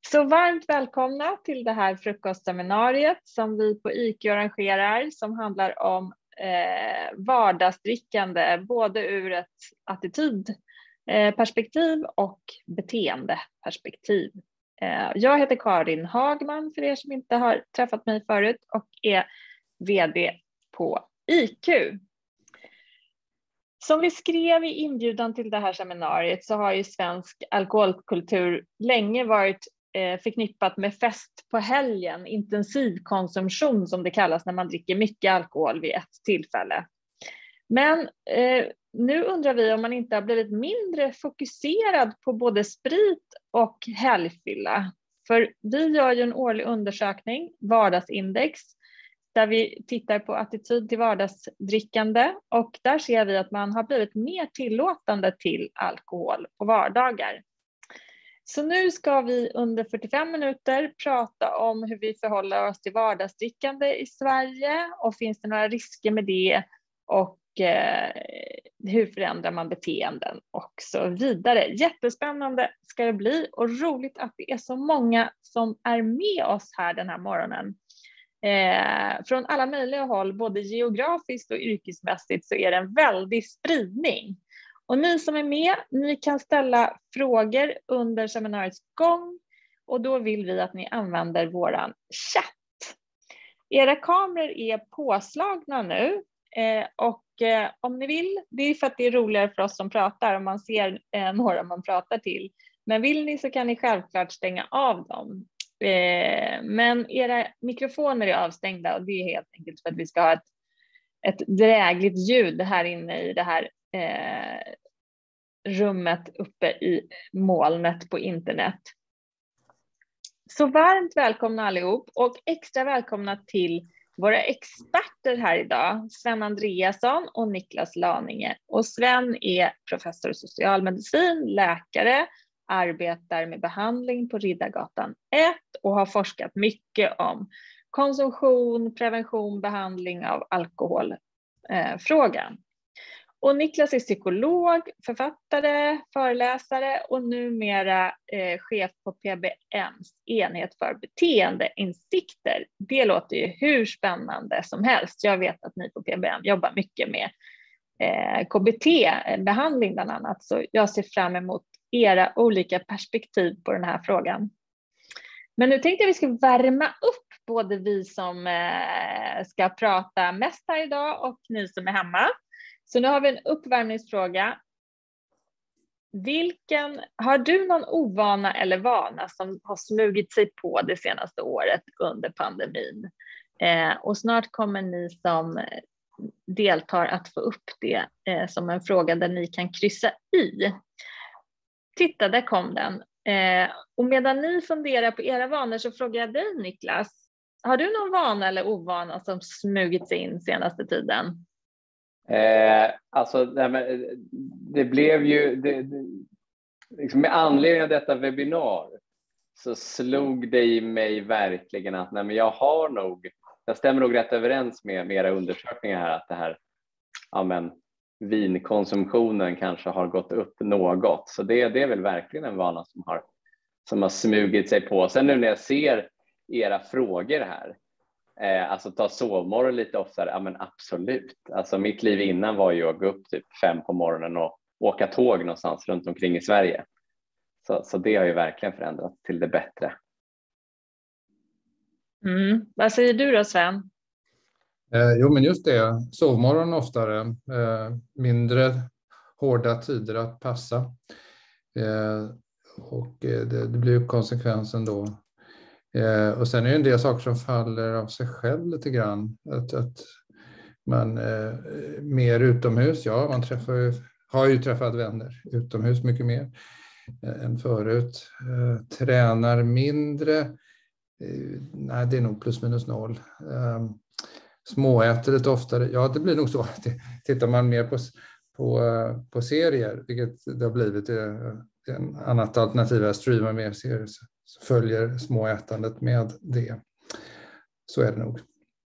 Så varmt välkomna till det här frukostseminariet som vi på IQ arrangerar, som handlar om vardagsdrickande både ur ett attitydperspektiv och beteendeperspektiv. Jag heter Karin Hagman för er som inte har träffat mig förut och är vd på IQ. Som vi skrev i inbjudan till det här seminariet så har ju svensk alkoholkultur länge varit förknippat med fest på helgen, intensivkonsumtion som det kallas när man dricker mycket alkohol vid ett tillfälle. Men nu undrar vi om man inte har blivit mindre fokuserad på både sprit och helgfylla. För vi gör ju en årlig undersökning, vardagsindex, där vi tittar på attityd till vardagsdrickande och där ser vi att man har blivit mer tillåtande till alkohol på vardagar. Så nu ska vi under 45 minuter prata om hur vi förhåller oss till vardagsdrickande i Sverige och finns det några risker med det och hur förändrar man beteenden och så vidare. Jättespännande ska det bli och roligt att det är så många som är med oss här den här morgonen. Från alla möjliga håll, både geografiskt och yrkesmässigt, så är det en väldig spridning. Och ni som är med, ni kan ställa frågor under seminariets gång och då vill vi att ni använder våran chatt. Era kameror är påslagna nu och om ni vill, det är för att det är roligare för oss som pratar om man ser några man pratar till. Men vill ni så kan ni självklart stänga av dem. Men era mikrofoner är avstängda och det är helt enkelt för att vi ska ha ett drägligt ljud här inne i det här rummet uppe i molnet på internet. Så varmt välkomna allihop och extra välkomna till våra experter här idag, Sven Andreasson och Niklas Laninge. Och Sven är professor i socialmedicin, läkare, arbetar med behandling på Riddargatan 1 och har forskat mycket om konsumtion, prevention, behandling av alkoholfrågan. Och Niklas är psykolog, författare, föreläsare och numera chef på PBMs enhet för beteendeinsikter. Det låter ju hur spännande som helst. Jag vet att ni på PBM jobbar mycket med KBT-behandling bland annat. Så jag ser fram emot era olika perspektiv på den här frågan. Men nu tänkte jag vi ska värma upp både vi som ska prata mest här idag och ni som är hemma. Så nu har vi en uppvärmningsfråga. Har du någon ovana eller vana som har smugit sig på det senaste året under pandemin? Och snart kommer ni som deltar att få upp det som en fråga där ni kan kryssa i. Titta, där kom den. Och medan ni funderar på era vanor så frågar jag dig, Niklas. Har du någon vana eller ovana som smugit sig in senaste tiden? Alltså det blev ju liksom med anledning av detta webbinar så slog det i mig verkligen att jag stämmer nog rätt överens med era undersökningar här att det här vinkonsumtionen kanske har gått upp något, så det är väl verkligen en vana som har smugit sig på. Sen nu när jag ser era frågor här, alltså ta sovmorgon lite oftare, ja men absolut. Alltså mitt liv innan var ju att gå upp typ 5 på morgonen och åka tåg någonstans runt omkring i Sverige. Så det har ju verkligen förändrats till det bättre. Vad säger du då, Sven? Jo men just det, sovmorgon oftare, mindre hårda tider att passa. Och det blir ju konsekvensen då. Och sen är det en del saker som faller av sig själv lite grann. Att man mer utomhus, man har ju träffat vänner utomhus mycket mer än förut. Tränar mindre, nej det är nog plus minus noll. Småäter lite oftare, ja det blir nog så. Tittar man mer på serier, vilket det har blivit en annat alternativ att streama mer serier, så följer småätandet med det. Så är det nog.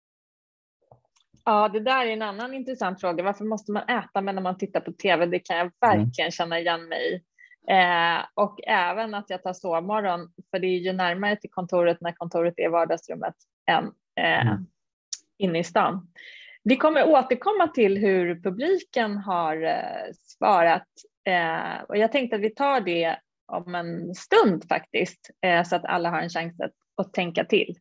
Ja, det där är en annan intressant fråga. Varför måste man äta när man tittar på tv? Det kan jag verkligen känna igen mig. Och även att jag tar sovmorgon, för det är ju närmare till kontoret när kontoret är vardagsrummet än inne i stan. Vi kommer återkomma till hur publiken har svarat. Och jag tänkte att vi tar det om en stund faktiskt, så att alla har en chans att tänka till.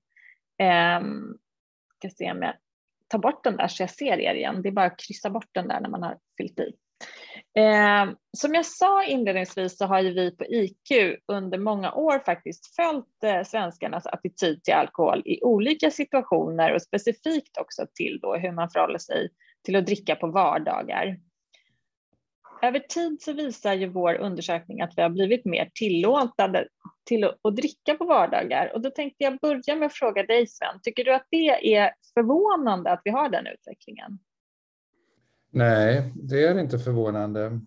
Ska se om jag tar bort den där så jag ser er igen. Det är bara att kryssa bort den där när man har fyllt i. Som jag sa inledningsvis så har ju vi på IQ under många år faktiskt följt svenskarnas attityd till alkohol i olika situationer och specifikt också till då hur man förhåller sig till att dricka på vardagar. Över tid så visar ju vår undersökning att vi har blivit mer tillåtande till att dricka på vardagar. Och då tänkte jag börja med att fråga dig, Sven. Tycker du att det är förvånande att vi har den utvecklingen? Nej, det är inte förvånande.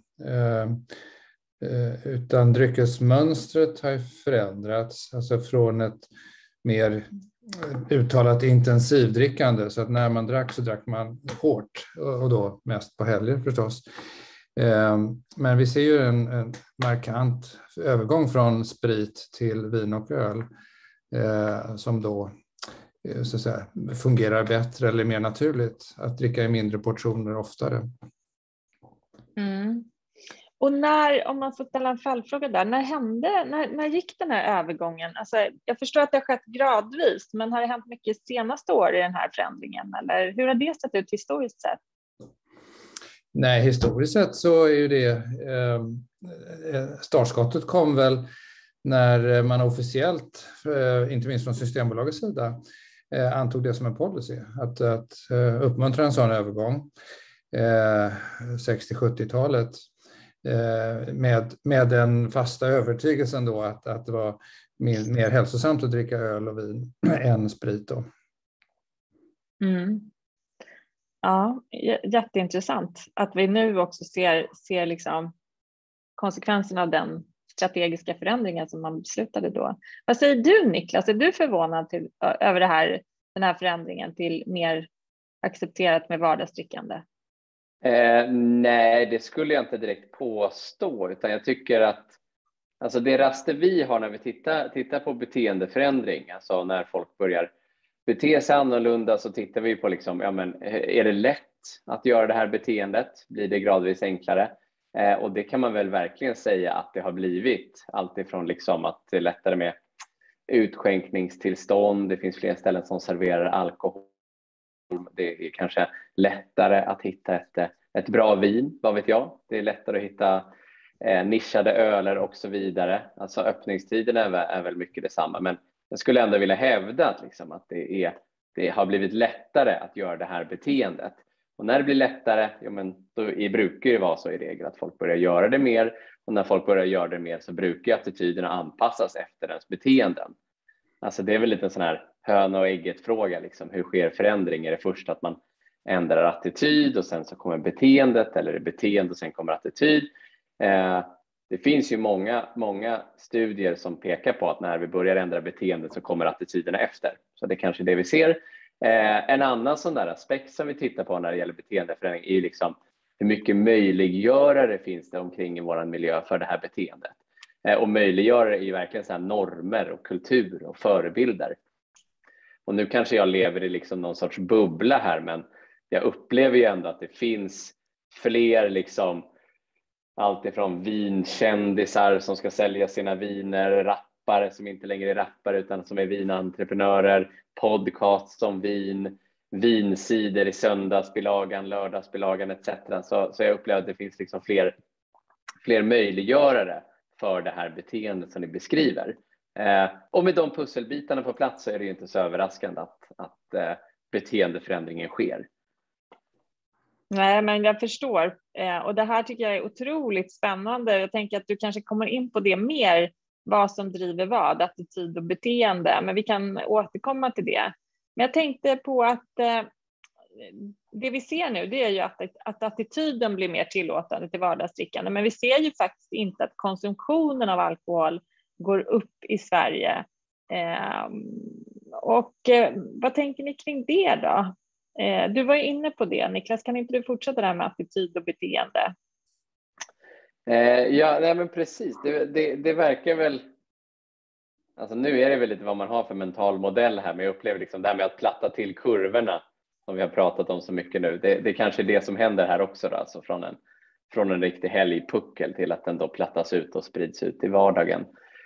Utan dryckesmönstret har förändrats. Alltså från ett mer uttalat intensivdrickande. Så att när man drack så drack man hårt. Och då mest på helger förstås. Men vi ser ju en markant övergång från sprit till vin och öl som då så att säga, fungerar bättre eller mer naturligt att dricka i mindre portioner oftare. Och när, om man får ställa en fallfråga där, när gick den här övergången? Alltså, jag förstår att det har skett gradvis, men har det hänt mycket senaste år i den här förändringen? Eller hur har det sett ut historiskt sett? Nej, historiskt sett så är ju det startskottet kom väl när man officiellt, inte minst från Systembolagets sida, antog det som en policy att uppmuntra en sån övergång 60-70-talet med den fasta övertygelsen då att det var mer hälsosamt att dricka öl och vin än sprit då. Ja, jätteintressant att vi nu också ser liksom konsekvenserna av den strategiska förändringen som man beslutade då. Vad säger du, Niklas? Är du förvånad över den här förändringen till mer accepterat med vardagsdrickande? Nej, det skulle jag inte direkt påstå, utan jag tycker att alltså det raster vi har när vi tittar på beteendeförändring, alltså när folk börjar bete sig annorlunda, så tittar vi på liksom, ja, men är det lätt att göra det här beteendet? Blir det gradvis enklare? Och det kan man väl verkligen säga att det har blivit. Alltifrån liksom att det är lättare med utskänkningstillstånd. Det finns fler ställen som serverar alkohol. Det är kanske lättare att hitta ett bra vin, vad vet jag. Det är lättare att hitta nischade öler och så vidare. Alltså öppningstiden är väl mycket detsamma. Men jag skulle ändå vilja hävda att, liksom, att det har blivit lättare att göra det här beteendet. Och när det blir lättare, ja, men då brukar det vara så i regel att folk börjar göra det mer. Och när folk börjar göra det mer så brukar attityderna anpassas efter ens beteenden. Alltså det är väl lite en sån här höna och ägget fråga. Liksom. Hur sker förändring? Är det först att man ändrar attityd och sen så kommer beteendet, eller är det beteende och sen kommer attityd? Det finns ju många studier som pekar på att när vi börjar ändra beteendet så kommer attityderna efter. Så det är kanske det vi ser. En annan sån där aspekt som vi tittar på när det gäller beteendeförändring är ju liksom hur mycket möjliggörare finns det omkring i vår miljö för det här beteendet. Och möjliggörare är ju verkligen så här normer och kultur och förebilder. Och nu kanske jag lever i liksom någon sorts bubbla här, men jag upplever ju ändå att det finns fler liksom allt ifrån vinkändisar som ska sälja sina viner, rappare som inte längre är rappare utan som är vinentreprenörer, podcast om vin, vinsidor i söndagsbilagan, lördagsbilagan etc. Så jag upplever att det finns liksom fler möjliggörare för det här beteendet som ni beskriver. Och med de pusselbitarna på plats så är det ju inte så överraskande att beteendeförändringen sker. Nej, men jag förstår. Och det här tycker jag är otroligt spännande. Jag tänker att du kanske kommer in på det mer, vad som driver vad, attityd och beteende. Men vi kan återkomma till det. Men jag tänkte på att det vi ser nu, det är ju att attityden blir mer tillåtande till vardagsdrickande. Men vi ser ju faktiskt inte att konsumtionen av alkohol går upp i Sverige. Och vad tänker ni kring det då? Du var inne på det, Niklas. Kan inte du fortsätta där med attityd och beteende? Ja, nej, men precis. Det verkar väl, alltså nu är det väl lite vad man har för mental modell här, men jag upplever liksom det här med att platta till kurvorna som vi har pratat om så mycket nu. Det kanske är det som händer här också då, alltså från en riktig helgpuckel till att den då plattas ut och sprids ut i vardagen.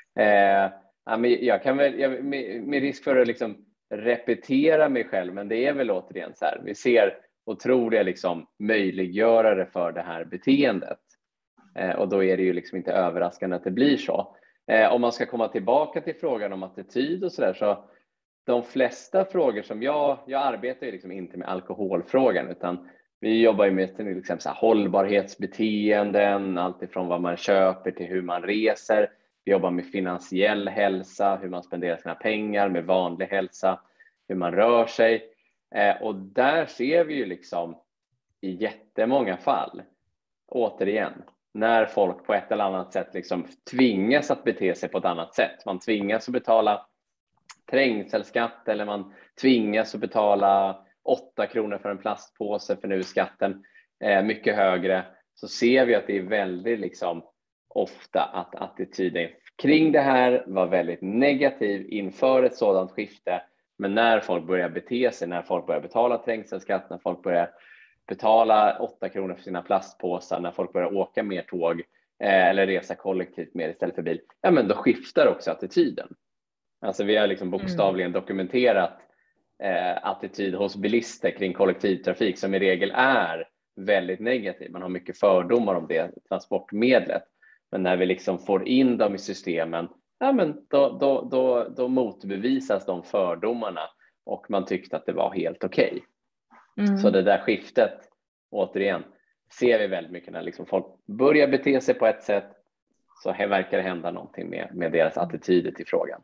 Ja, men jag kan väl, med risk för att liksom repetera mig själv, men det är väl återigen så här, vi ser otroliga liksom möjliggörare för det här beteendet. Och då är det ju liksom inte överraskande att det blir så. Om man ska komma tillbaka till frågan om attityd och sådär, så de flesta frågor som jag arbetar ju liksom inte med alkoholfrågan, utan vi jobbar ju med till exempel så här hållbarhetsbeteenden, allt ifrån vad man köper till hur man reser. Vi jobbar med finansiell hälsa, hur man spenderar sina pengar, med vanlig hälsa, hur man rör sig. Och där ser vi ju liksom i jättemånga fall, återigen, när folk på ett eller annat sätt liksom tvingas att bete sig på ett annat sätt. Man tvingas att betala trängselskatt, eller man tvingas att betala 8 kronor för en plastpåse, för nu är skatten mycket högre. Så ser vi att det är väldigt liksom ofta att attityden kring det här var väldigt negativ inför ett sådant skifte. Men när folk börjar bete sig, när folk börjar betala trängselskatt, när folk börjar betala 8 kronor för sina plastpåsar, när folk börjar åka mer tåg eller resa kollektivt mer istället för bil, ja, men då skiftar också attityden. Alltså vi har liksom bokstavligen dokumenterat attityd hos bilister kring kollektivtrafik som i regel är väldigt negativ. Man har mycket fördomar om det transportmedlet. Men när vi liksom får in dem i systemen, ja, men då motbevisas de fördomarna och man tyckte att det var helt okej. Så det där skiftet, återigen, ser vi väldigt mycket när liksom folk börjar bete sig på ett sätt, så verkar det hända någonting med deras attityder till frågan.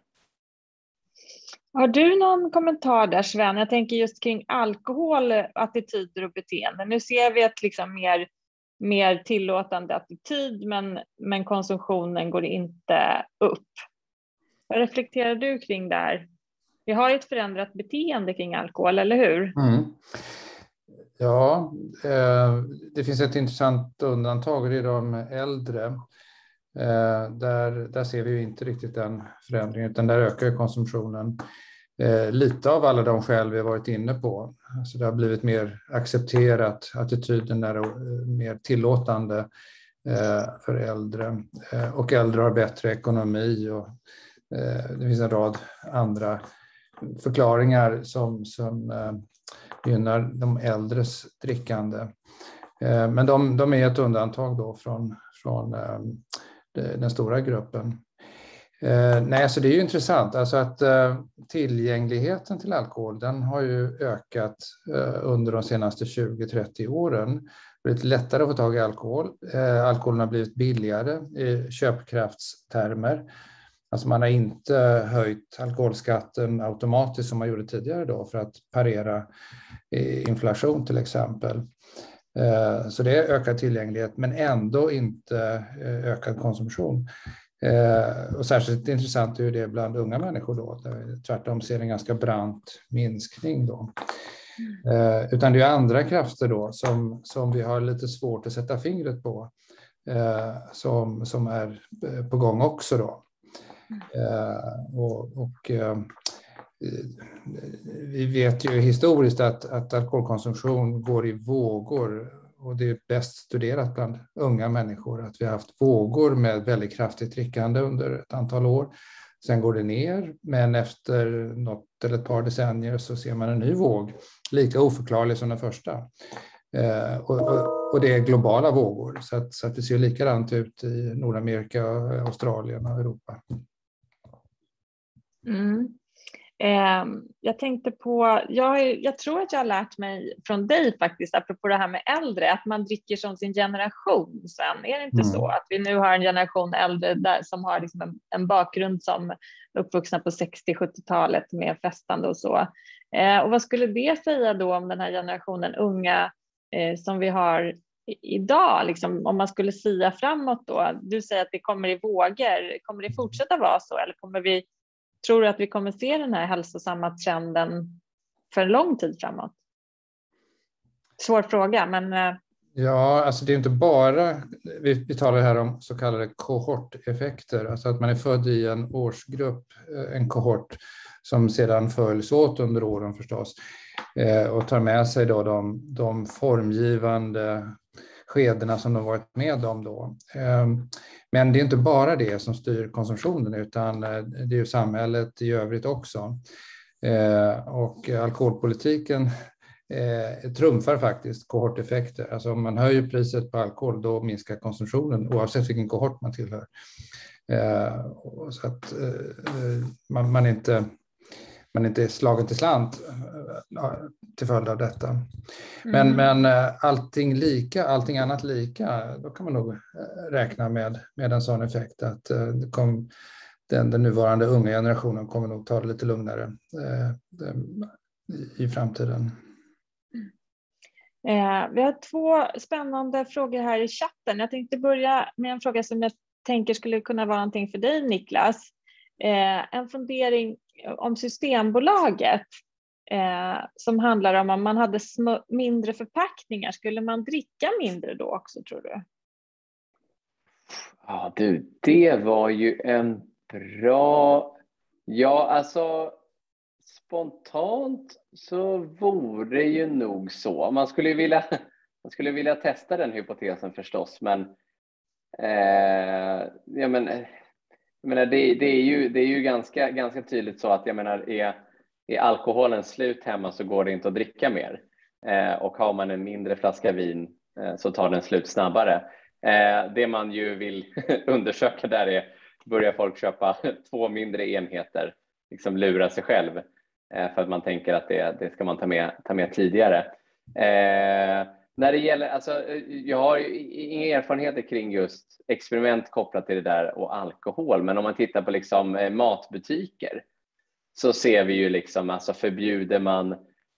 Har du någon kommentar där, Sven? Jag tänker just kring alkohol, attityder och beteenden. Nu ser vi ett liksom mer tillåtande attityd, men konsumtionen går inte upp. Vad reflekterar du kring där? Vi har ju ett förändrat beteende kring alkohol, eller hur? Ja, det finns ett intressant undantag, det är de äldre. Där ser vi ju inte riktigt den förändringen, utan där ökar konsumtionen. Lite av alla de skäl vi har varit inne på. Alltså det har blivit mer accepterat, attityden är mer tillåtande för äldre. Och äldre har bättre ekonomi, och det finns en rad andra förklaringar som gynnar de äldres drickande. Men de är ett undantag då från den stora gruppen. Nej, så det är ju intressant. Alltså att tillgängligheten till alkohol, den har ju ökat under de senaste 20-30 åren. Det är lite lättare att få tag i alkohol. Alkoholen har blivit billigare i köpkraftstermer. Alltså man har inte höjt alkoholskatten automatiskt som man gjorde tidigare då för att parera inflation till exempel. Så det är ökad tillgänglighet, men ändå inte ökad konsumtion. Och särskilt intressant är det bland unga människor då, där vi tvärtom ser en ganska brant minskning då. Utan det är andra krafter då som vi har lite svårt att sätta fingret på, som är på gång också då. Vi vet ju historiskt att alkoholkonsumtion går i vågor, och det är bäst studerat bland unga människor att vi har haft vågor med väldigt kraftigt drickande under ett antal år. Sen går det ner, men efter något eller ett par decennier så ser man en ny våg, lika oförklarlig som den första. Och det är globala vågor, så att det ser likadant ut i Nordamerika, Australien och Europa. Jag tänkte på, jag tror att jag har lärt mig från dig faktiskt, apropå det här med äldre, att man dricker som sin generation sen. Är det inte så att vi nu har en generation äldre där som har liksom en bakgrund som uppvuxna på 60-70-talet med festande och så. Och vad skulle det säga då om den här generationen unga som vi har idag, liksom, om man skulle sia framåt då? Du säger att det kommer i vågor. Kommer det fortsätta vara så, eller tror du att vi kommer se den här hälsosamma trenden för en lång tid framåt? Svår fråga, men... Ja, alltså det är inte bara, vi talar här om så kallade kohorteffekter, alltså att man är född i en årsgrupp, en kohort som sedan följs åt under åren förstås och tar med sig då de formgivande skedena som de varit med om då. Men det är inte bara det som styr konsumtionen utan det är ju samhället i övrigt också. Och alkoholpolitiken trumfar faktiskt kohorteffekter. Alltså om man höjer priset på alkohol då minskar konsumtionen oavsett vilken kohort man tillhör. Så att man inte är slagen till slant till följd av detta. Men allting lika, allting annat lika, då kan man nog räkna med en sån effekt att den nuvarande unga generationen kommer nog ta det lite lugnare i framtiden. Vi har 2 spännande frågor här i chatten. Jag tänkte börja med en fråga som jag tänker skulle kunna vara någonting för dig, Niklas. En fundering om Systembolaget som handlar om man hade mindre förpackningar. Skulle man dricka mindre då också, tror du? Ja, du, det var ju en bra... Ja, alltså spontant så vore det ju nog så. Man skulle vilja testa den hypotesen förstås, men jag menar det är ju ganska tydligt så att jag menar är alkoholen slut hemma så går det inte att dricka mer. Och har man en mindre flaska vin så tar den slut snabbare. Det man ju vill undersöka där är, börjar folk köpa 2 mindre enheter, liksom lura sig själv för att man tänker att det ska man ta med tidigare. När det gäller, alltså, jag har ju inga erfarenheter kring just experiment kopplat till det där och alkohol, men om man tittar på liksom matbutiker så ser vi ju liksom, alltså förbjuder man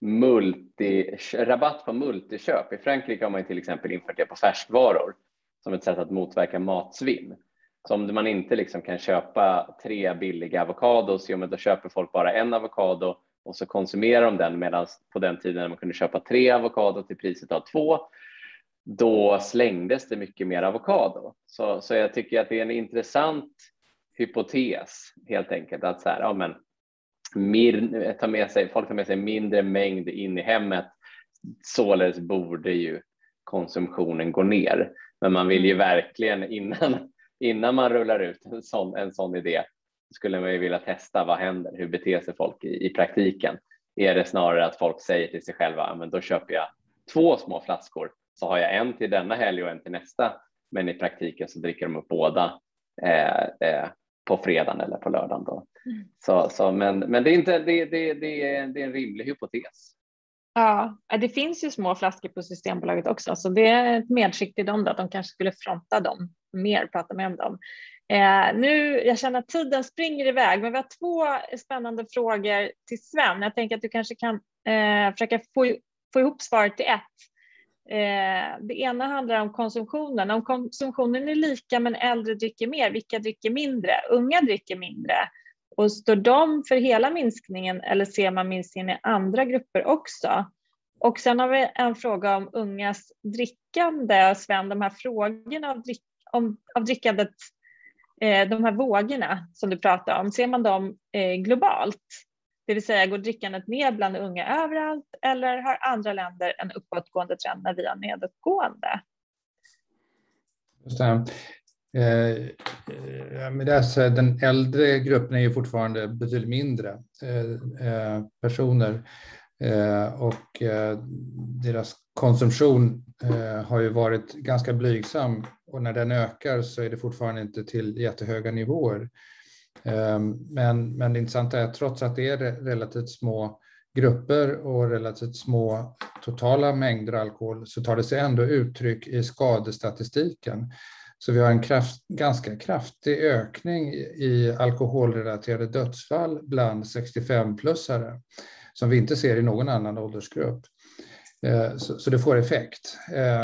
rabatt på multiköp. I Frankrike har man ju till exempel infört det på färskvaror som ett sätt att motverka matsvinn. Så om man inte liksom kan köpa 3 billiga avokados, då köper folk bara en avokado och så konsumerar de den, medan på den tiden man kunde köpa 3 avokado till priset av 2, då slängdes det mycket mer avokado. Så jag tycker att det är en intressant hypotes helt enkelt, att så här, ja, men folk tar med sig mindre mängd in i hemmet, således borde ju konsumtionen gå ner. Men man vill ju verkligen innan man rullar ut en sån idé, skulle man ju vilja testa vad händer, hur beter sig folk i praktiken. Är det snarare att folk säger till sig själva, men då köper jag 2 små flaskor, så har jag en till denna helg och en till nästa, men i praktiken så dricker de upp båda på fredagen eller på lördagen då. Men det är inte det är en rimlig hypotes. Ja, det finns ju små flaskor på Systembolaget också, så det är ett medskick till dem att de kanske skulle fronta dem mer, prata med om dem. Jag känner att tiden springer iväg, men vi har 2 spännande frågor till Sven. Jag tänker att du kanske kan försöka få ihop svaret till ett. Det ena handlar om konsumtionen. Om konsumtionen är lika men äldre dricker mer, vilka dricker mindre? Unga dricker mindre. Och står de för hela minskningen eller ser man minskningen i andra grupper också? Och sen har vi en fråga om ungas drickande. Sven, de här frågorna av drickandet, de här vågorna som du pratar om, ser man dem globalt? Det vill säga, går drickandet ner bland unga överallt eller har andra länder en uppåtgående trend när vi har nedåtgående? Just det. Men den äldre gruppen är ju fortfarande betydligt mindre personer och deras konsumtion har ju varit ganska blygsam, och när den ökar så är det fortfarande inte till jättehöga nivåer. Men det intressanta är att trots att det är relativt små grupper och relativt små totala mängder alkohol, så tar det sig ändå uttryck i skadestatistiken. Så vi har en ganska kraftig ökning i alkoholrelaterade dödsfall bland 65-plussare som vi inte ser i någon annan åldersgrupp. Så det får effekt,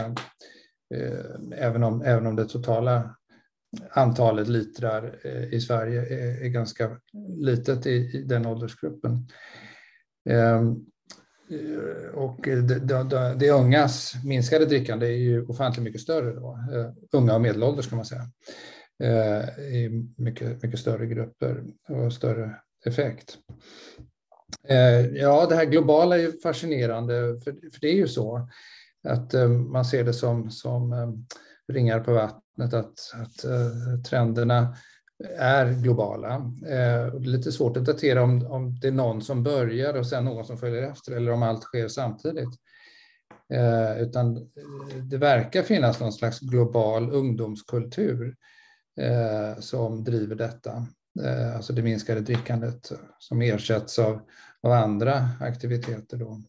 även om det totala antalet litrar i Sverige är ganska litet i den åldersgruppen. och det ungas minskade drickande är ju ofantligt mycket större då. Unga och medelålders kan man säga. I mycket större grupper och större effekt. Ja, det här globala är ju fascinerande, för det är ju så att man ser det som ringar på vattnet, att trenderna är globala. Det är lite svårt att datera om det är någon som börjar och sen någon som följer efter, eller om allt sker samtidigt. Utan det verkar finnas någon slags global ungdomskultur som driver detta. Alltså det minskade drickandet som ersätts av andra aktiviteter då.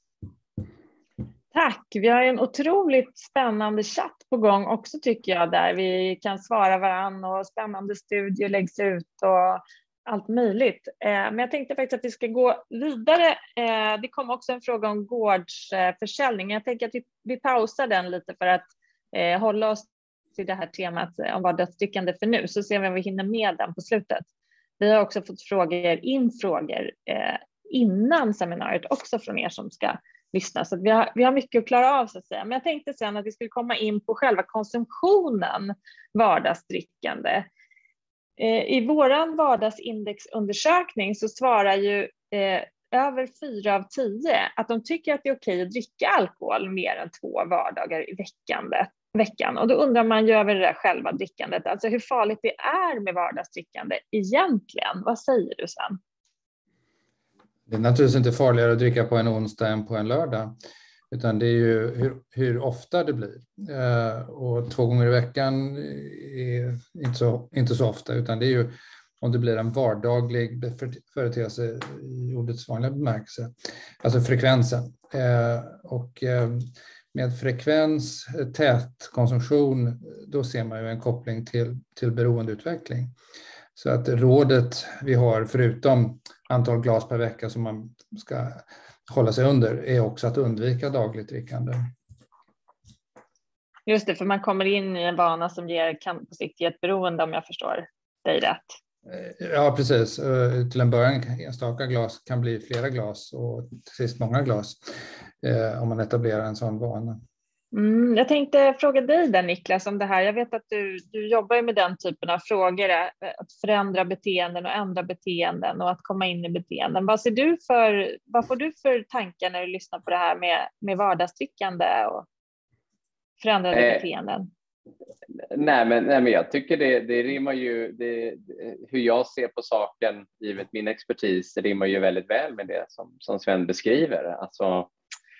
Tack, vi har en otroligt spännande chatt på gång också tycker jag, där vi kan svara varann och spännande studier läggs ut och allt möjligt. Men jag tänkte faktiskt att vi ska gå vidare. Det kom också en fråga om gårdsförsäljning. Jag tänker att vi pausar den lite för att hålla oss till det här temat om vardagsdrickande för nu, så ser vi om vi hinner med den på slutet. Vi har också fått frågor innan seminariet också från er som ska lyssna, så att vi har mycket att klara av så att säga. Men jag tänkte sen att vi skulle komma in på själva konsumtionen vardagsdrickande. I våran vardagsindexundersökning så svarar ju över 4 av 10 att de tycker att det är okej att dricka alkohol mer än 2 vardagar i veckan. Och då undrar man ju över det där själva drickandet, alltså hur farligt det är med vardagsdrickande egentligen. Vad säger du sen? Det är naturligtvis inte farligare att dricka på en onsdag än på en lördag, utan det är ju hur ofta det blir. Och 2 gånger i veckan är inte så ofta, utan det är ju om det blir en vardaglig företeelse i ordets vanliga bemärkelse, alltså frekvensen. Och med frekvens, tät konsumtion, då ser man ju en koppling till beroendeutveckling. Så att rådet vi har, förutom antal glas per vecka som man ska hålla sig under, är också att undvika dagligt drickande. Just det, för man kommer in i en vana som kan på sikt ge ett beroende, om jag förstår dig rätt. Ja, precis. Till en början enstaka glas kan bli flera glas och till sist många glas om man etablerar en sån vana. Jag tänkte fråga dig där, Niklas, om det här. Jag vet att du jobbar med den typen av frågor, att förändra beteenden och ändra beteenden och att komma in i beteenden. Vad får du för tankar när du lyssnar på det här med vardagsdrickande och förändrade beteenden? Nej, men jag tycker det rimmar ju, hur jag ser på saken, givet min expertis, det rimmar ju väldigt väl med det som Sven beskriver. Alltså,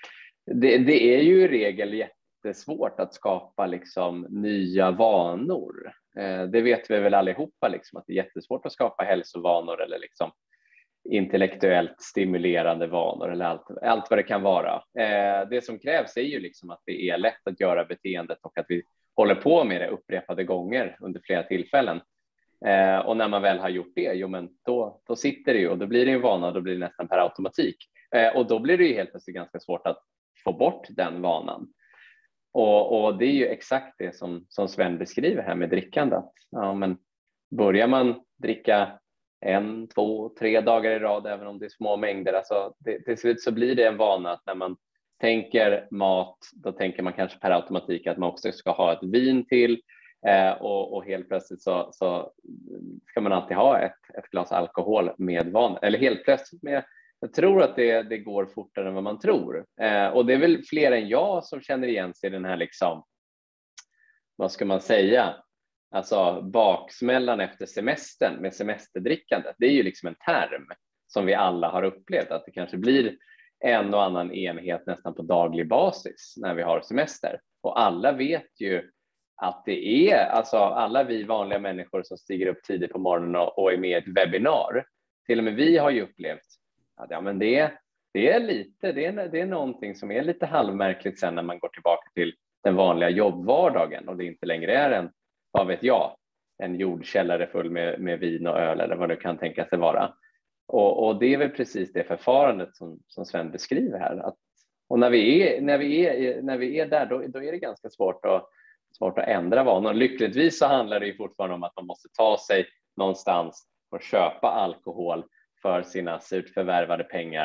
det är ju i regel jättesvårt att skapa liksom nya vanor. Det vet vi väl allihopa, liksom, att det är jättesvårt att skapa hälsovanor eller liksom intellektuellt stimulerande vanor eller allt vad det kan vara. Det som krävs är ju liksom att det är lätt att göra beteendet och att vi håller på med det upprepade gånger under flera tillfällen. Och när man väl har gjort det, men då sitter det ju, och då blir det en vana, då blir det nästan per automatik. Och då blir det ju helt plötsligt ganska svårt att få bort den vanan. Och det är ju exakt det som Sven beskriver här med drickandet. Ja, men börjar man dricka 1, 2, 3 dagar i rad, även om det är små mängder, alltså till slut så blir det en vana att när man tänker mat, då tänker man kanske per automatik att man också ska ha ett vin till, och helt plötsligt så ska man alltid ha ett glas alkohol med van, eller helt plötsligt med. Jag tror att det går fortare än vad man tror, och det är väl fler än jag som känner igen sig i den här liksom, vad ska man säga, alltså baksmällan efter semestern med semesterdrickandet. Det är ju liksom en term som vi alla har upplevt, att det kanske blir en och annan enhet nästan på daglig basis när vi har semester. Och alla vet ju att det är, alltså alla vi vanliga människor som stiger upp tidigt på morgonen och är med i ett webbinar, till och med vi har ju upplevt att ja, men det är lite, det är någonting som är lite halvmärkligt sen när man går tillbaka till den vanliga jobbvardagen och det inte längre är en, vad vet jag, en jordkällare full med vin och öl eller vad det kan tänka sig vara. Och det är väl precis det förfarandet som Sven beskriver här. Och när vi är där, då är det ganska svårt att ändra vanor. Lyckligtvis så handlar det ju fortfarande om att man måste ta sig någonstans och köpa alkohol för sina surt förvärvade pengar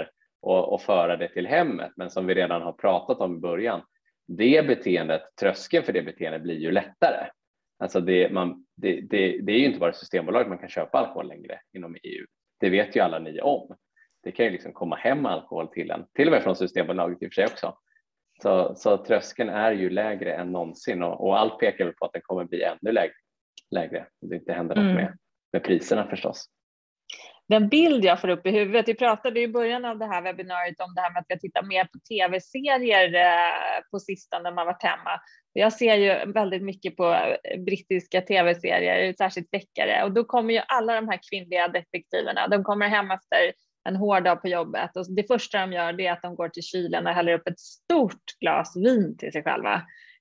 och föra det till hemmet. Men som vi redan har pratat om i början, det beteendet, tröskeln för det beteendet blir ju lättare. Alltså det är ju inte bara Systembolaget man kan köpa alkohol längre inom EU. Det vet ju alla ni om. Det kan ju liksom komma hem alkohol till och med från Systembolaget i och för sig också. Så tröskeln är ju lägre än någonsin och allt pekar väl på att den kommer bli ännu lägre. Det inte händer något med priserna förstås. Den bild jag får upp i huvudet, vi pratade i början av det här webbinariet om det här med att vi tittar mer på tv-serier på sistone när man varit hemma. Jag ser ju väldigt mycket på brittiska tv-serier, särskilt väckare, och då kommer ju alla de här kvinnliga detektiverna, de kommer hem efter en hård dag på jobbet och det första de gör det är att de går till kylen och häller upp ett stort glas vin till sig själva.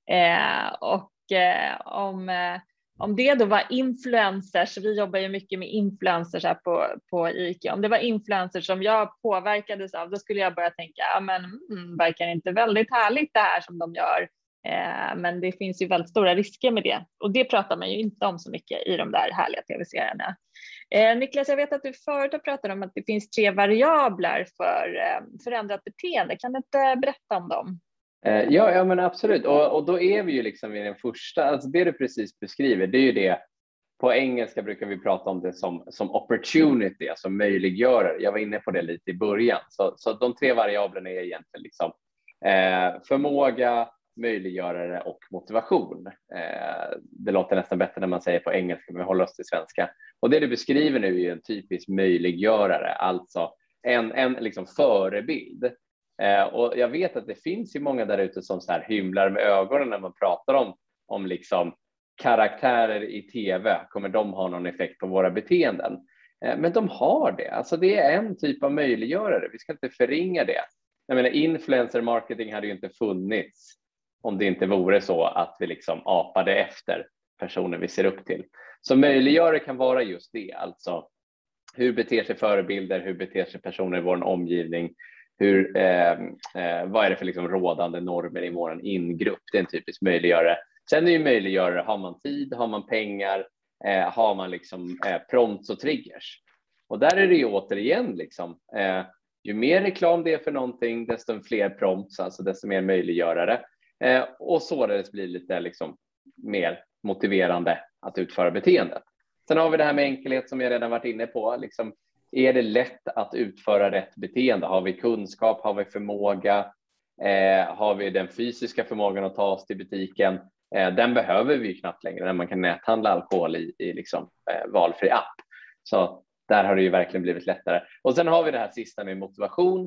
Om det då var influencers, vi jobbar ju mycket med influencers här på ICA, om det var influencers som jag påverkades av, då skulle jag börja tänka, verkar inte väldigt härligt det här som de gör. Men det finns ju väldigt stora risker med det. Och det pratar man ju inte om så mycket i de där härliga tv-serierna. Niklas, jag vet att du förut har pratat om att det finns 3 variabler för förändrat beteende. Kan du inte berätta om dem? Ja men absolut. Och då är vi ju liksom i den första, alltså det du precis beskriver, det är ju det. På engelska brukar vi prata om det som opportunity, alltså möjliggörare. Jag var inne på det lite i början. Så de 3 variablerna är egentligen liksom förmåga, möjliggörare och motivation. Det låter nästan bättre när man säger på engelska, men vi håller oss till svenska. Och det du beskriver nu är en typisk möjliggörare, alltså en liksom förebild. Och jag vet att det finns ju många där ute som så här hymlar med ögonen när man pratar om liksom karaktärer i tv. Kommer de ha någon effekt på våra beteenden? Men de har det. Alltså det är en typ av möjliggörare. Vi ska inte förringa det. Jag menar, influencer marketing hade ju inte funnits om det inte vore så att vi liksom apade efter personer vi ser upp till. Så möjliggörare kan vara just det. Alltså hur beter sig förebilder, hur beter sig personer i vår omgivning, vad är det för liksom rådande normer i vår ingrupp? Det är en typisk möjliggörare. Sen är ju möjliggörare, har man tid, har man pengar, har man liksom prompts och triggers. Och där är det ju återigen liksom, ju mer reklam det är för någonting, desto fler prompts, alltså desto mer möjliggörare. Och således blir det lite liksom mer motiverande att utföra beteendet. Sen har vi det här med enkelhet som jag redan varit inne på. Liksom, är det lätt att utföra rätt beteende? Har vi kunskap? Har vi förmåga? Har vi den fysiska förmågan att ta oss till butiken? Den behöver vi knappt längre när man kan näthandla alkohol i liksom, valfri app. Så där har det ju verkligen blivit lättare. Och sen har vi det här sista med motivation.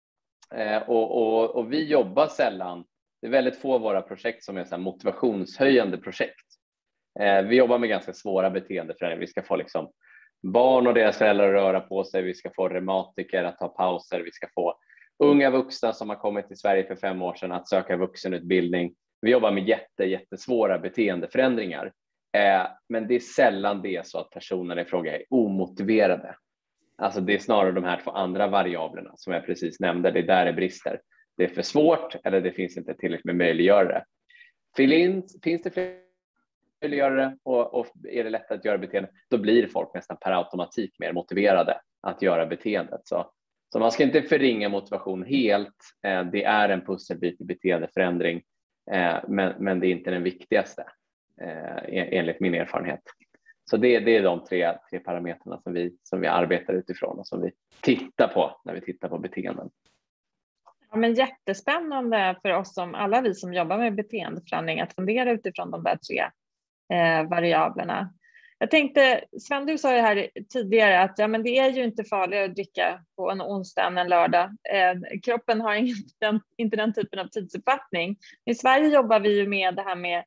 Och vi jobbar sällan. Det är väldigt få av våra projekt som är så här motivationshöjande projekt. Vi jobbar med ganska svåra beteendeförändringar. Vi ska få liksom barn och deras föräldrar att röra på sig. Vi ska få reumatiker att ta pauser. Vi ska få unga vuxna som har kommit till Sverige för 5 år sedan att söka vuxenutbildning. Vi jobbar med jättesvåra beteendeförändringar. Men det är sällan det så att personerna i fråga är omotiverade. Alltså det är snarare de här 2 andra variablerna som jag precis nämnde. Det är där det brister. Det är för svårt eller det finns inte tillräckligt med möjliggörare. Finns det fler möjliggörare och är det lätt att göra beteende, då blir folk nästan per automatik mer motiverade att göra beteendet. Så man ska inte förringa motivation helt. Det är en pusselbit i beteendeförändring, men det är inte den viktigaste enligt min erfarenhet. Så det är de tre parametrarna som vi arbetar utifrån och som vi tittar på när vi tittar på beteenden. Ja, men jättespännande för oss alla vi som jobbar med beteendeförändring att fundera utifrån de där 3 variablerna. Jag tänkte, Sven, du sa ju här tidigare att men det är ju inte farligare att dricka på en onsdag än en lördag. Kroppen har inte den typen av tidsuppfattning. I Sverige jobbar vi ju med det här med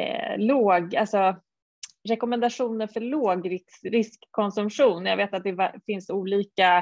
rekommendationer för låg riskkonsumtion. Jag vet att det finns olika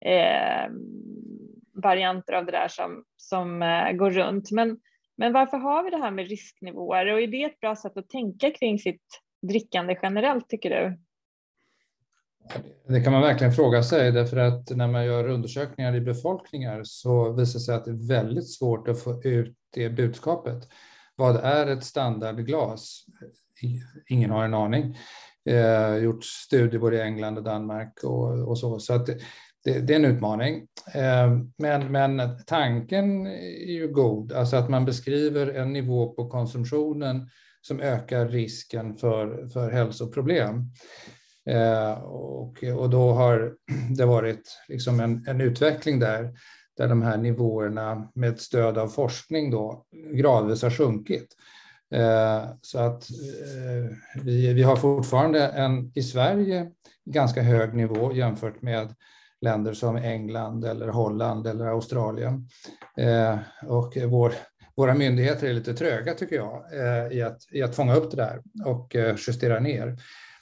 varianter av det där som går runt. Men varför har vi det här med risknivåer? Och är det ett bra sätt att tänka kring sitt drickande generellt, tycker du? Det kan man verkligen fråga sig, därför att när man gör undersökningar i befolkningar så visar det sig att det är väldigt svårt att få ut det budskapet. Vad är ett standardglas? Ingen har en aning. Gjort studier både i England och Danmark och så. Så att det är en utmaning. Men tanken är ju god, alltså att man beskriver en nivå på konsumtionen som ökar risken för hälsoproblem. Och då har det varit liksom en utveckling där de här nivåerna med stöd av forskning då gradvis har sjunkit. Så att vi har fortfarande i Sverige ganska hög nivå jämfört med länder som England eller Holland eller Australien. Och våra myndigheter är lite tröga tycker jag i att fånga upp det där och justera ner.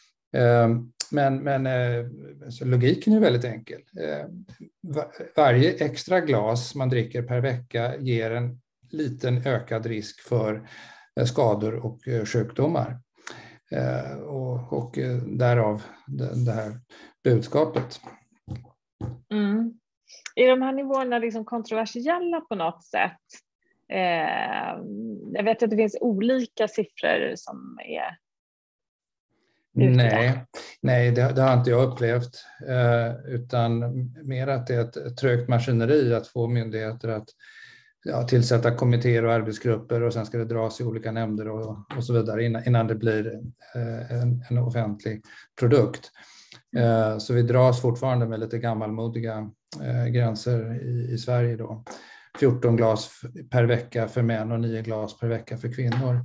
Men så logiken är väldigt enkel. Varje extra glas man dricker per vecka ger en liten ökad risk för skador och sjukdomar. Och därav det här budskapet. Mm. Är de här nivåerna liksom kontroversiella på något sätt? Jag vet att det finns olika siffror som är ute. Nej, det har inte jag upplevt, utan mer att det är ett trögt maskineri att få myndigheter att tillsätta kommittéer och arbetsgrupper och sen ska det dras i olika nämnder och så vidare innan det blir en offentlig produkt. Så vi dras fortfarande med lite gammalmodiga gränser i Sverige då. 14 glas per vecka för män och 9 glas per vecka för kvinnor.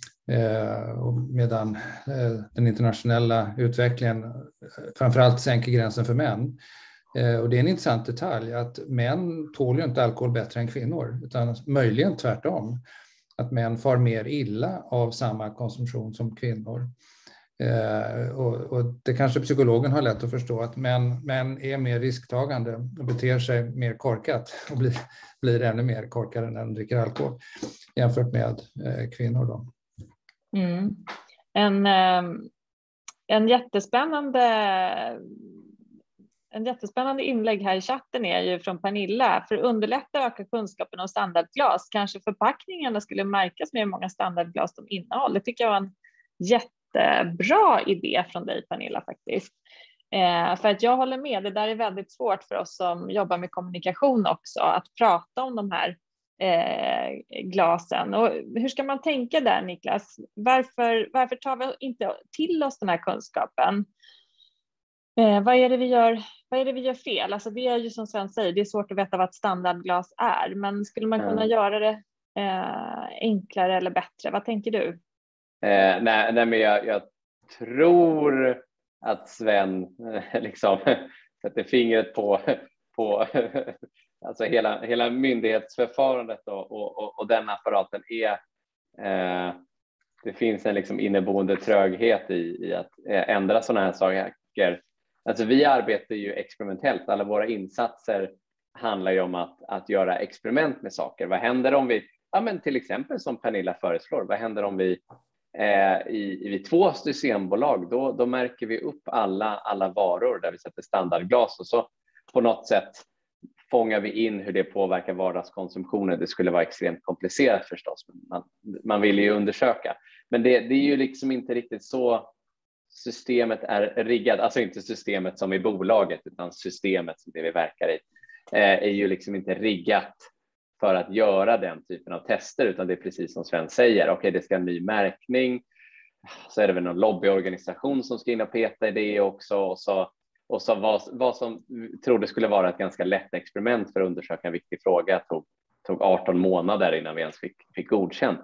Medan den internationella utvecklingen framförallt sänker gränsen för män. Och det är en intressant detalj att män tål ju inte alkohol bättre än kvinnor, utan möjligen tvärtom. Att män far mer illa av samma konsumtion som kvinnor. Och det kanske psykologen har lätt att förstå, att män är mer risktagande och beter sig mer korkat och blir ännu mer korkade när de dricker alkohol jämfört med kvinnor då. Mm. En jättespännande inlägg här i chatten är ju från Pernilla. För att underlätta öka kunskapen om standardglas, kanske förpackningarna skulle märkas med hur många standardglas de innehåller. Det tycker jag var en jättebra idé från dig, Pernilla, faktiskt. För att jag håller med, det där är väldigt svårt för oss som jobbar med kommunikation också, att prata om de här glasen. Och hur ska man tänka där, Niklas? Varför tar vi inte till oss den här kunskapen? Vad är det vi gör fel? Alltså det är ju som Sven säger, det är svårt att veta vad ett standardglas är, men skulle man kunna göra det enklare eller bättre? Vad tänker du? Nej, men jag tror att Sven liksom sätter fingret på alltså hela myndighetsförfarandet och den apparaten är det finns en liksom inneboende tröghet i att ändra sådana här saker. Alltså vi arbetar ju experimentellt, alla våra insatser handlar ju om att göra experiment med saker. Vad händer om vi, men till exempel som Pernilla föreslår, vad händer om vi i 2 systembolag, då märker vi upp alla varor där vi sätter standardglas och så på något sätt fångar vi in hur det påverkar vardagskonsumtionen. Det skulle vara extremt komplicerat förstås, men man vill ju undersöka. Men det är ju liksom inte riktigt så systemet är riggat, alltså inte systemet som i bolaget utan systemet som det vi verkar i är ju liksom inte riggat för att göra den typen av tester, utan det är precis som Sven säger. Okej, det ska en ny märkning, så är det väl någon lobbyorganisation som ska in och peta i det också, och så vad som trodde skulle vara ett ganska lätt experiment för att undersöka en viktig fråga tog 18 månader innan vi ens fick godkänt.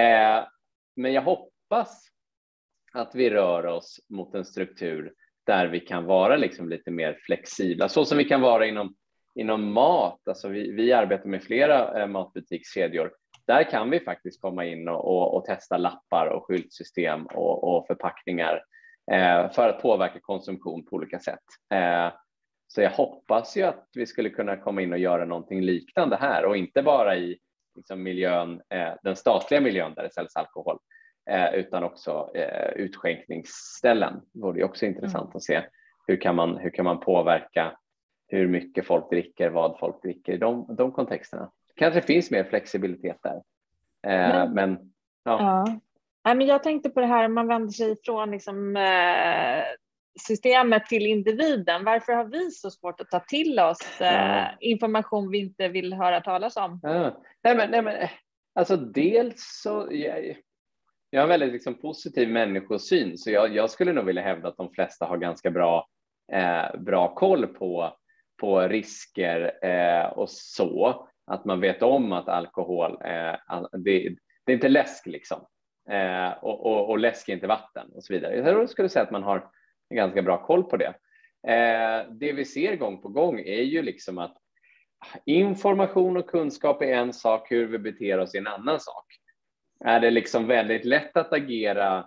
Men jag hoppas att vi rör oss mot en struktur där vi kan vara liksom lite mer flexibla, så som vi kan vara inom mat. Alltså vi arbetar med flera matbutikskedjor. Där kan vi faktiskt komma in och testa lappar och skyltsystem och förpackningar för att påverka konsumtion på olika sätt. Så jag hoppas ju att vi skulle kunna komma in och göra någonting liknande här, och inte bara i liksom miljön, den statliga miljön där det säljs alkohol, utan också utskänkningsställen. Det vore också intressant att se hur kan man påverka hur mycket folk dricker, vad folk dricker i de kontexterna. Kanske finns mer flexibilitet där. Men ja. Men jag tänkte på det här, man vänder sig från liksom, systemet till individen. Varför har vi så svårt att ta till oss information vi inte vill höra talas om? Ja. Nej, men alltså dels så jag har en väldigt liksom positiv människosyn, så jag skulle nog vilja hävda att de flesta har ganska bra koll på risker och så, att man vet om att alkohol det är inte läsk liksom, och läsk är inte vatten och så vidare. Jag skulle säga att man har en ganska bra koll på det. Det vi ser gång på gång är ju liksom att information och kunskap är en sak, hur vi beter oss är en annan sak. Är det liksom väldigt lätt att agera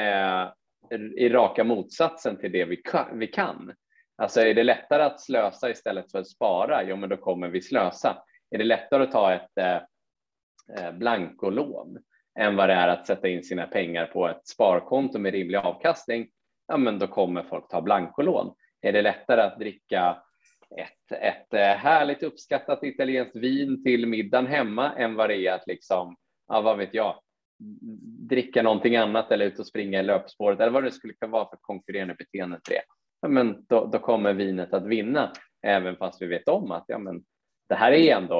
i raka motsatsen till det vi kan? Alltså är det lättare att slösa istället för att spara? Jo, men då kommer vi slösa. Är det lättare att ta ett blankolån än vad det är att sätta in sina pengar på ett sparkonto med rimlig avkastning? Ja, men då kommer folk ta blankolån. Är det lättare att dricka ett härligt uppskattat italienskt vin till middagen hemma än vad det är att liksom, ja, vad vet jag, dricka någonting annat eller ut och springa i löpspåret eller vad det skulle kunna vara för konkurrerande beteende till det? Ja, men då kommer vinet att vinna, även fast vi vet om att det här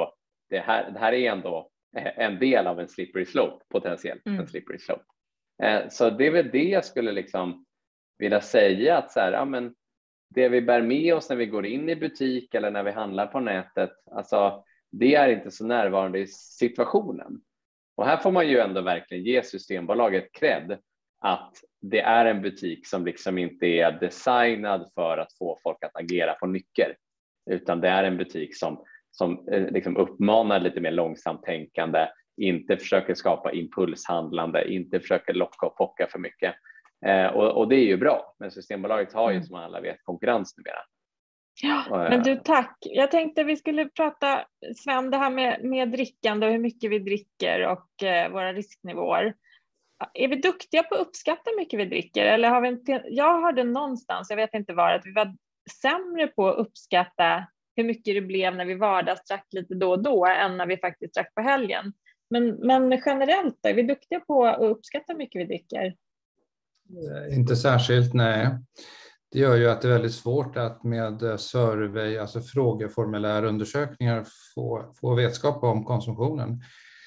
är ändå en del av en slippery slope, potentiellt en slippery slope. Så det är väl det jag skulle liksom vilja säga, att så här, ja, men det vi bär med oss när vi går in i butik eller när vi handlar på nätet, alltså det är inte så närvarande i situationen. Och här får man ju ändå verkligen ge Systembolaget cred, att det är en butik som liksom inte är designad för att få folk att agera på nycker, utan det är en butik som liksom uppmanar lite mer långsamt tänkande, inte försöker skapa impulshandlande, inte försöker locka och pocka för mycket. Och det är ju bra, men Systembolaget har ju som alla vet konkurrens numera. Ja, men du, tack. Jag tänkte vi skulle prata, Sven, det här med drickande och hur mycket vi dricker och våra risknivåer. Är vi duktiga på att uppskatta hur mycket vi dricker? Eller har vi inte, jag hörde någonstans, jag vet inte var, att vi var sämre på att uppskatta hur mycket det blev när vi vardagsdrack lite då och då än när vi faktiskt drack på helgen. Men generellt, är vi duktiga på att uppskatta hur mycket vi dricker? Inte särskilt, nej. Det gör ju att det är väldigt svårt att med survey, alltså frågeformulärundersökningar, få vetskap om konsumtionen.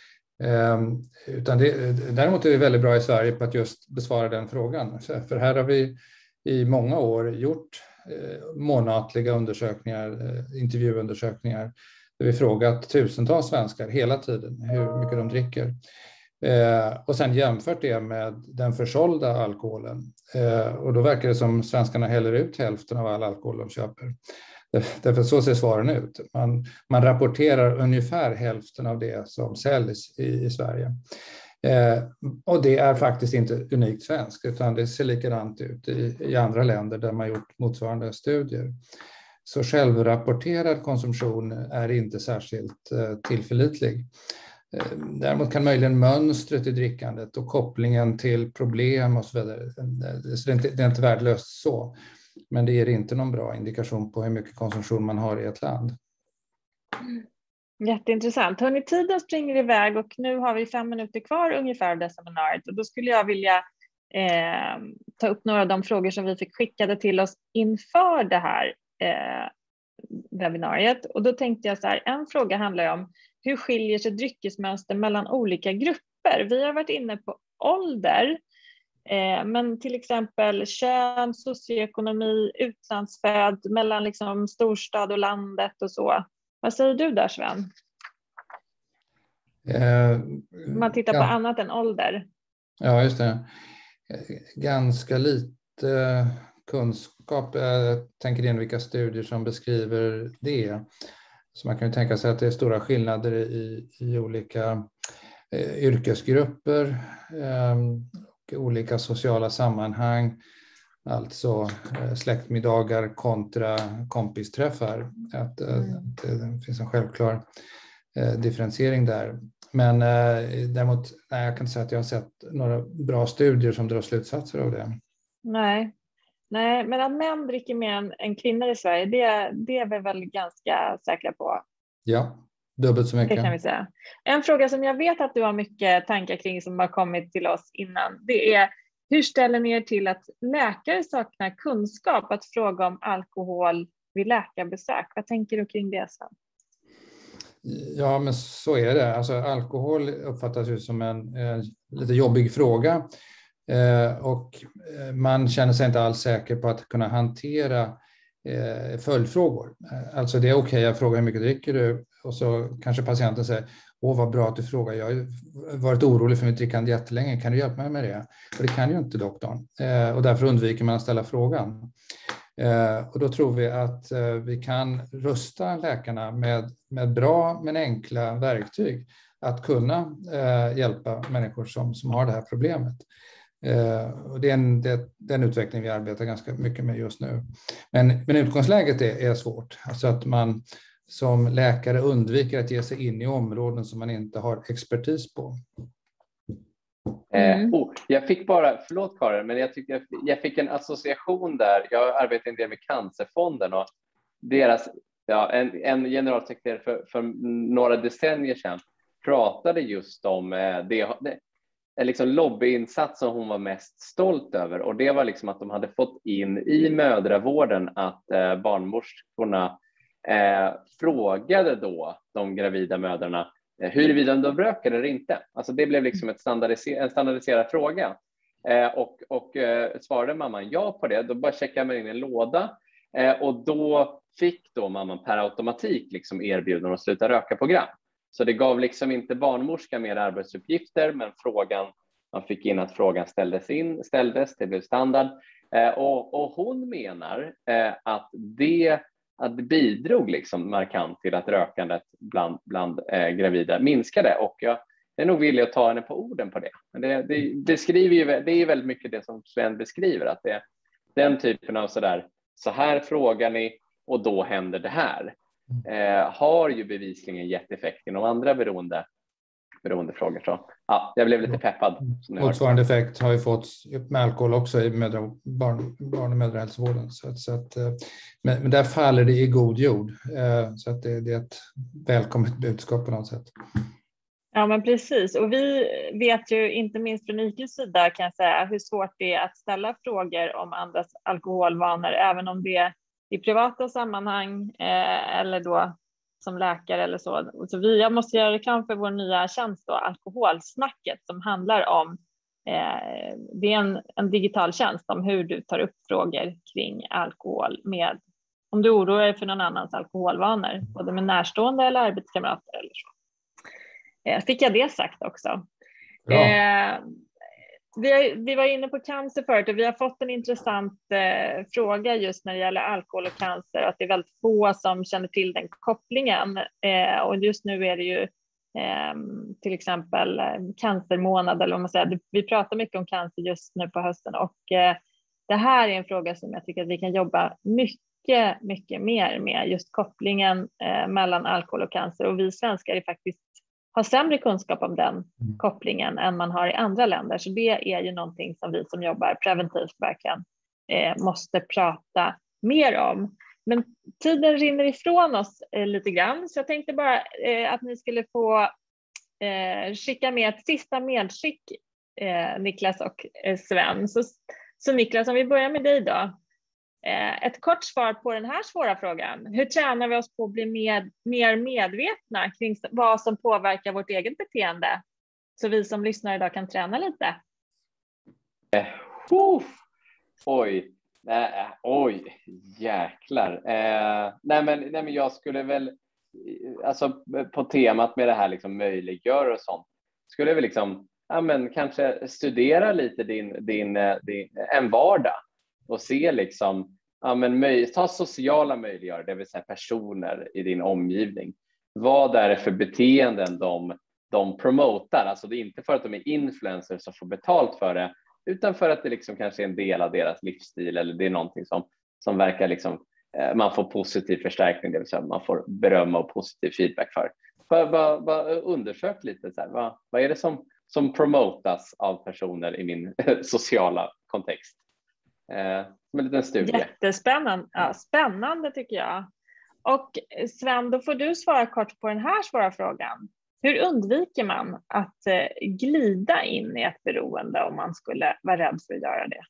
Däremot är vi väldigt bra i Sverige på att just besvara den frågan. För här har vi i många år gjort månatliga undersökningar, intervjuundersökningar, där vi frågat tusentals svenskar hela tiden hur mycket de dricker. Och sen jämfört det med den försålda alkoholen. Och då verkar det som svenskarna häller ut hälften av all alkohol de köper. Därför så ser svaren ut. Man rapporterar ungefär hälften av det som säljs i Sverige. Och det är faktiskt inte unikt svenskt, utan det ser likadant ut i andra länder där man gjort motsvarande studier. Så självrapporterad konsumtion är inte särskilt tillförlitlig. Däremot kan möjligen mönstret i drickandet och kopplingen till problem och så vidare, så det är inte värdelöst så. Men det ger inte någon bra indikation på hur mycket konsumtion man har i ett land. Jätteintressant. Hörrni, tiden springer iväg och nu har vi 5 minuter kvar ungefär av det seminariet. Och då skulle jag vilja ta upp några av de frågor som vi fick skickade till oss inför det här webbinariet. Och då tänkte jag så här, en fråga handlar om hur skiljer sig dryckesmönster mellan olika grupper? Vi har varit inne på ålder, men till exempel kön, socioekonomi, utlandsfödd, mellan liksom storstad och landet och så. Vad säger du där, Sven? Man tittar på annat än ålder. Ja, just det. Ganska lite kunskap. Jag tänker in vilka studier som beskriver det. Så man kan ju tänka sig att det är stora skillnader i olika yrkesgrupper och olika sociala sammanhang. Alltså släktmiddagar kontra kompisträffar. Att det finns en självklar differentiering där. Men däremot, nej, jag kan inte säga att jag har sett några bra studier som drar slutsatser av det. Nej, men att män dricker mer än kvinnor i Sverige, det är vi väl ganska säkra på. Ja, dubbelt så mycket. Det kan vi säga. En fråga som jag vet att du har mycket tankar kring som har kommit till oss innan, det är Hur ställer ni er till att läkare saknar kunskap att fråga om alkohol vid läkarbesök? Vad tänker du kring det, Sven? Ja, men så är det. Alltså, alkohol uppfattas ju som en lite jobbig fråga. Och man känner sig inte alls säker på att kunna hantera följdfrågor. Alltså det är okej, jag frågar hur mycket dricker du? Och så kanske patienten säger, vad bra att du frågar, jag har varit orolig för mitt drickande jättelänge, kan du hjälpa mig med det? Och det kan ju inte doktorn. Och därför undviker man att ställa frågan. Och då tror vi att vi kan rusta läkarna med bra men enkla verktyg att kunna hjälpa människor som har det här problemet. Och det är den utveckling vi arbetar ganska mycket med just nu. Men utgångsläget är svårt. Alltså att man som läkare undviker att ge sig in i områden som man inte har expertis på. Jag fick bara, förlåt Karin, men jag fick en association där. Jag arbetar en del med Cancerfonden och deras, en generalsekreterare för några decennier sedan pratade just om en liksom lobbyinsats som hon var mest stolt över, och det var liksom att de hade fått in i mödravården att barnmorskorna frågade då de gravida mödrarna huruvida de röker eller inte. Alltså det blev liksom en standardiserad fråga. Och svarade mamman ja på det, då bara checkade man in en låda och då fick då mamman per automatik liksom erbjudande att sluta röka-program. Så det gav liksom inte barnmorska mer arbetsuppgifter, men man fick in att frågan ställdes, det blev standard. Och hon menar att det bidrog liksom markant till att rökandet bland gravida minskade, och jag är nog villig att ta henne på orden på det. Men det beskriver ju, det är väldigt mycket det som Sven beskriver, att det är den typen av så här frågar ni och då händer det här. Har ju bevisligen gett effekt inom andra beroendefrågor. Så jag blev lite peppad. Motsvarande effekt har ju fått med alkohol också i barn- och mödrahälsovården. Men där faller det i god jord. Så att det är ett välkommet budskap på något sätt. Ja, men precis. Och vi vet ju inte minst från IQs sida, kan jag säga, hur svårt det är att ställa frågor om andras alkoholvanor, även om det är i privata sammanhang eller då som läkare eller så. Jag måste göra reklam för vår nya tjänst då, Alkoholsnacket, som handlar om, det är en digital tjänst om hur du tar upp frågor kring alkohol om du oroar dig för någon annans alkoholvanor, både med närstående eller arbetskamrater eller så. Fick jag det sagt också. Vi var inne på cancer förut och vi har fått en intressant fråga just när det gäller alkohol och cancer, att det är väldigt få som känner till den kopplingen. Och just nu är det ju till exempel cancermånad, eller vad man säger. Vi pratar mycket om cancer just nu på hösten, och det här är en fråga som jag tycker att vi kan jobba mycket mer med, just kopplingen mellan alkohol och cancer. Och vi svenskar är faktiskt har sämre kunskap om den kopplingen än man har i andra länder. Så det är ju någonting som vi som jobbar preventivt verkligen måste prata mer om. Men tiden rinner ifrån oss lite grann. Så jag tänkte bara att ni skulle få skicka med ett sista medskick, Niklas och Sven. Så Niklas, om vi börjar med dig då. Ett kort svar på den här svåra frågan. Hur tränar vi oss på att bli mer medvetna kring vad som påverkar vårt eget beteende? Så vi som lyssnar idag kan träna lite. Oj, jäklar. Nej men jag skulle väl, alltså på temat med det här liksom möjliggör och sånt, skulle vi liksom, kanske studera lite din en vardag och se liksom, ta sociala möjliggörare, det vill säga personer i din omgivning. Vad är det för beteenden de promotar? Alltså det är inte för att de är influencers som får betalt för det, utan för att det liksom kanske är en del av deras livsstil, eller det är någonting som verkar liksom, man får positiv förstärkning, det vill säga man får beröm och positiv feedback för. Undersök lite så här, vad är det som promotas av personer i min sociala kontext? Som en liten studie. Jättespännande. Ja, spännande tycker jag. Och Sven, då får du svara kort på den här svåra frågan. Hur undviker man att glida in i ett beroende om man skulle vara rädd för att göra det?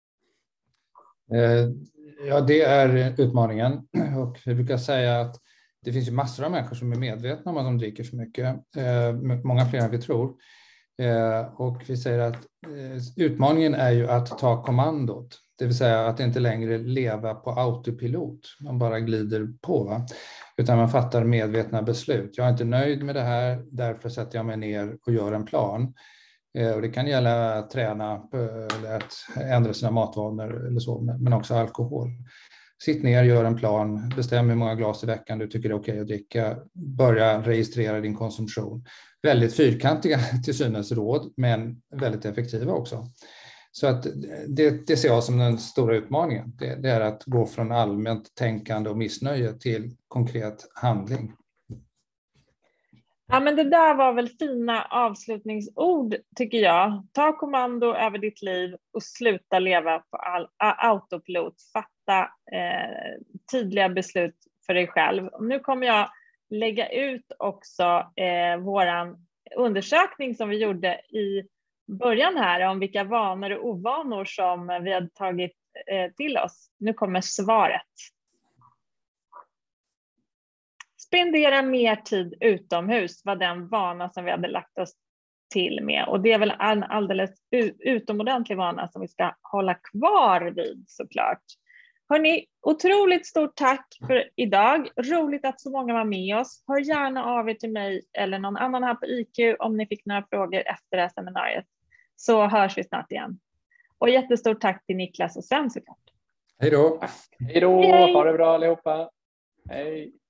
Ja, det är utmaningen. Och vi brukar säga att det finns ju massor av människor som är medvetna om att de dricker för mycket. Många fler än vi tror. Och vi säger att utmaningen är ju att ta kommandot. Det vill säga att inte längre leva på autopilot. Man bara glider på. Va? Utan man fattar medvetna beslut. Jag är inte nöjd med det här. Därför sätter jag mig ner och gör en plan. Och det kan gälla att träna eller att ändra sina matvanor eller så, men också alkohol. Sitt ner, gör en plan, bestäm hur många glas i veckan du tycker det är okej att dricka. Börja registrera din konsumtion. Väldigt fyrkantiga till synes råd, men väldigt effektiva också. Så att det ser jag som den stora utmaningen. Det är att gå från allmänt tänkande och missnöje till konkret handling. Ja, men det där var väl fina avslutningsord tycker jag. Ta kommando över ditt liv och sluta leva på autopilot. Fatta tydliga beslut för dig själv. Och nu kommer jag lägga ut också våran undersökning som vi gjorde i början här om vilka vanor och ovanor som vi hade tagit till oss. Nu kommer svaret. Spendera mer tid utomhus var den vana som vi hade lagt oss till med. Och det är väl en alldeles utomordentlig vana som vi ska hålla kvar vid såklart. Hörrni, otroligt stort tack för idag. Roligt att så många var med oss. Hör gärna av er till mig eller någon annan här på IQ om ni fick några frågor efter det här seminariet. Så hörs vi snart igen. Och jättestort tack till Niklas och Sven såklart. Hej då. Hej då, ha det bra allihopa. Hej.